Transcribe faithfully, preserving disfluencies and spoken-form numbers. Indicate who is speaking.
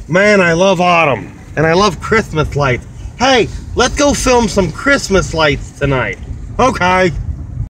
Speaker 1: Man, I love autumn. And I love Christmas lights. Hey, let's go film some Christmas lights tonight. Okay.